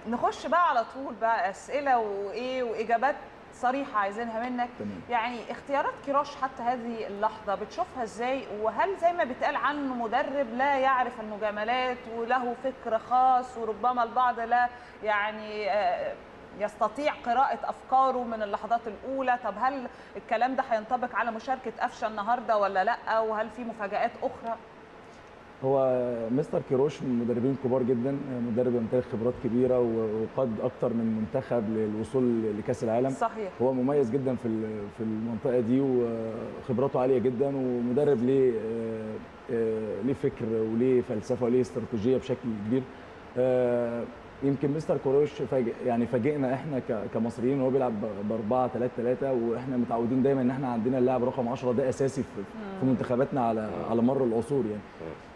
نخش بقى على طول بقى اسئله وايه واجابات صريحه عايزينها منك. تمام. يعني اختيارات كيروش حتى هذه اللحظه بتشوفها ازاي؟ وهل زي ما بيتقال عنه مدرب لا يعرف المجاملات وله فكر خاص وربما البعض لا يعني يستطيع قراءة أفكاره من اللحظات الأولى؟ طب هل الكلام ده هينطبق على مشاركة قفشة النهاردة ولا لأ؟ وهل في مفاجآت أخرى؟ هو مستر كيروش من المدربين كبار جدا، مدرب يمتلك خبرات كبيره وقاد اكتر من منتخب للوصول لكاس العالم. صحيح. هو مميز جدا في المنطقه دي وخبراته عاليه جدا، ومدرب ليه فكر وليه فلسفه وليه استراتيجيه بشكل كبير. يمكن مستر كيروش فاجئنا احنا كمصريين وهو بيلعب ب 4-3-3، واحنا متعودين دايما ان احنا عندنا اللاعب رقم 10 ده اساسي في منتخباتنا على مر العصور يعني.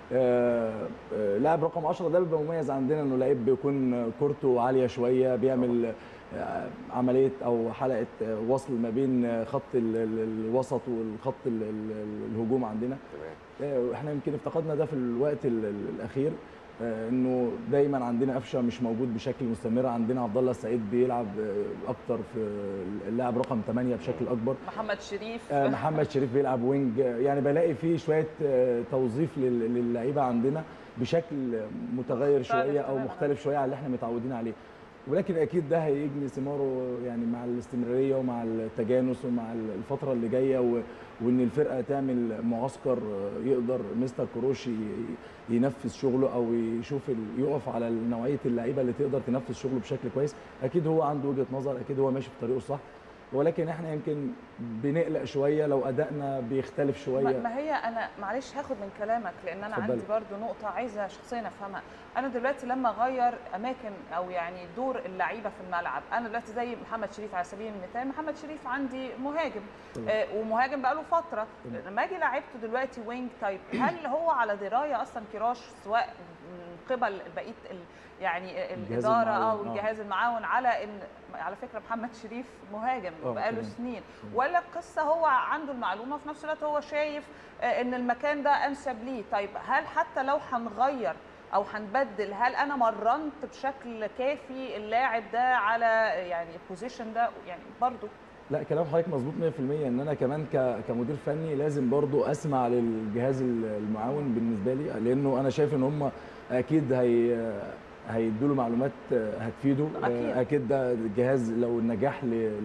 لاعب رقم 10 ده بيبقى مميز عندنا انه لعيب بيكون كورته عاليه شويه، بيعمل عمليه او حلقه وصل ما بين خط الوسط والخط الهجوم عندنا. احنا يمكن افتقدنا ده في الوقت الاخير، انه دايما عندنا قفشه مش موجود بشكل مستمر، عندنا عبد الله السعيد بيلعب اكتر في اللاعب رقم 8 بشكل اكبر، محمد شريف بيلعب وينج، يعني بلاقي فيه شويه توظيف للعيبه عندنا بشكل متغير شويه او مختلف شويه عن اللي احنا متعودين عليه. ولكن اكيد ده هيجني ثماره يعني مع الاستمراريه ومع التجانس ومع الفتره اللي جايه، وان الفرقه تعمل معسكر يقدر مستر كيروش ينفذ شغله او يقف على نوعيه اللعيبه اللي تقدر تنفذ شغله بشكل كويس. اكيد هو عنده وجهه نظر، اكيد هو ماشي في طريقه الصح، ولكن احنا يمكن بنقلق شويه لو ادائنا بيختلف شويه. ما هي انا معلش هاخد من كلامك لان انا عندي برضو نقطه عايزه شخصيا افهمها. انا دلوقتي لما اغير اماكن او يعني دور اللعيبه في الملعب، انا دلوقتي زي محمد شريف على سبيل المثال، محمد شريف عندي مهاجم ومهاجم بقاله فتره، لما اجي لعبته دلوقتي وينج، طيب هل هو على درايه اصلا كيروش سواء من قبل بقيه يعني الاداره او الجهاز المعاون على ان على فكره محمد شريف مهاجم بقاله سنين، ولا القصه هو عنده المعلومه وفي نفس الوقت هو شايف ان المكان ده انسب ليه؟ طيب هل حتى لو هنغير او هنبدل، هل انا مرنت بشكل كافي اللاعب ده على يعني البوزيشن ده؟ يعني برضو لا، كلام حضرتك مظبوط 100%. ان انا كمان كمدير فني لازم برضو اسمع للجهاز المعاون بالنسبه لي، لانه انا شايف ان هم اكيد هيدوا له معلومات هتفيده. اكيد ده الجهاز لو النجاح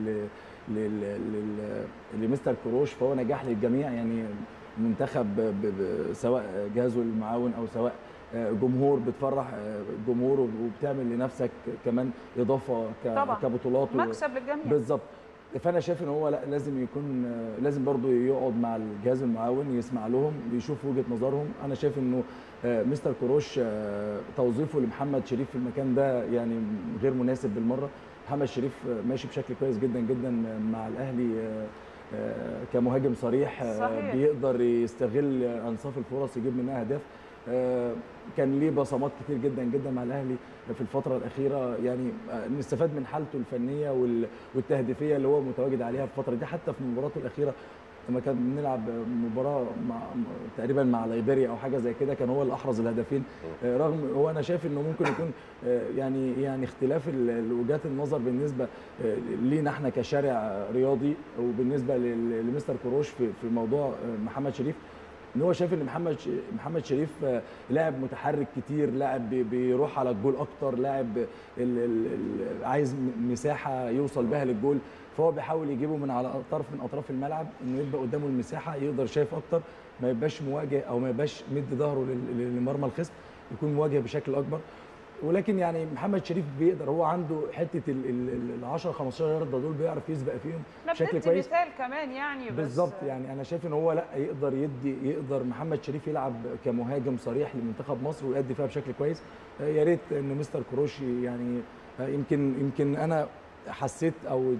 لمستر كيروش فهو نجاح للجميع، يعني منتخب سواء جهازه المعاون او سواء جمهور بتفرح جمهور وبتعمل لنفسك كمان اضافه كبطولات مكسب للجميع بالظبط. فانا شايف ان هو لا، لازم برضو يقعد مع الجهاز المعاون يسمع لهم يشوف وجهه نظرهم. انا شايف انه مستر كيروش توظيفه لمحمد شريف في المكان ده يعني غير مناسب بالمره. محمد شريف ماشي بشكل كويس جدا جدا مع الاهلي كمهاجم صريح، صحيح. بيقدر يستغل انصاف الفرص يجيب منها اهداف. كان ليه بصمات كتير جدا جدا مع الاهلي في الفتره الاخيره، يعني نستفاد من حالته الفنيه والتهديفيه اللي هو متواجد عليها في الفتره دي. حتى في مباراته الاخيره لما كان بنلعب مباراه تقريبا مع ليبيريا او حاجه زي كده، كان هو اللي احرز الهدفين. رغم هو انا شايف انه ممكن يكون يعني اختلاف وجهات النظر بالنسبه لينا احنا كشارع رياضي وبالنسبه لمستر كيروش في موضوع محمد شريف، ان هو شايف ان محمد شريف لاعب متحرك كتير، لاعب بيروح على الجول اكتر، لاعب عايز مساحه يوصل بها للجول، فهو بيحاول يجيبه من على طرف من اطراف الملعب انه يبقى قدامه المساحه يقدر شايف اكتر، ما يبقاش مواجه او ما يبقاش مد ظهره لمرمى الخصم، يكون مواجه بشكل اكبر. ولكن يعني محمد شريف بيقدر، هو عنده حته ال 10 15 يارده دول بيعرف يسبق فيهم بشكل كويس مثال كمان يعني بالظبط. يعني انا شايف ان هو لا يقدر محمد شريف يلعب كمهاجم صريح لمنتخب مصر ويؤدي فيها بشكل كويس. يا ريت ان مستر كيروش يعني يمكن انا حسيت او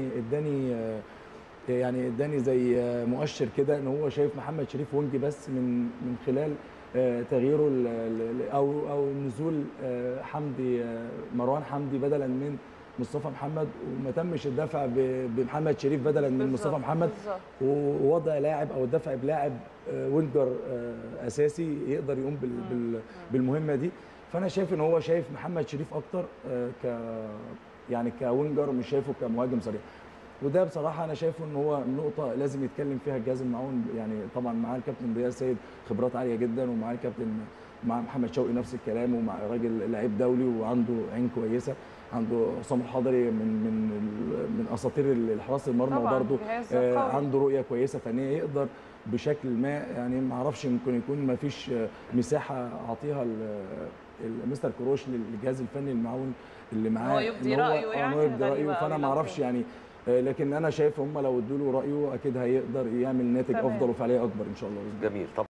اداني زي مؤشر كده ان هو شايف محمد شريف وينج بس من خلال تغييره او نزول مروان حمدي بدلا من مصطفى محمد، وما تمش الدفع بمحمد شريف بدلا من مصطفى محمد، ووضع لاعب او الدفع بلاعب وينجر اساسي يقدر يقوم بالمهمه دي. فانا شايف ان هو شايف محمد شريف اكتر ك يعني كوينجر، مش شايفه كمهاجم صريح. وده بصراحه انا شايفه ان هو نقطه لازم يتكلم فيها الجهاز المعاون. يعني طبعا معاه الكابتن ضياء السيد خبرات عاليه جدا، ومعاه الكابتن مع محمد شوقي نفس الكلام، ومع راجل لعيب دولي وعنده عين كويسه، عنده عصام الحضري من اساطير حراسه المرمى برضه، عنده رؤيه كويسه فنيه، يقدر بشكل ما يعني ما اعرفش ممكن يكون ما فيش مساحه اعطيها مستر كروش للجهاز الفني المعاون اللي معاه هو يبدي رايه يعني يبدي رايه. فانا ما اعرفش يعني، لكن انا شايف هم لو ادوا له رايه اكيد هيقدر يعمل ناتج افضل وفعاليه اكبر ان شاء الله. جميل.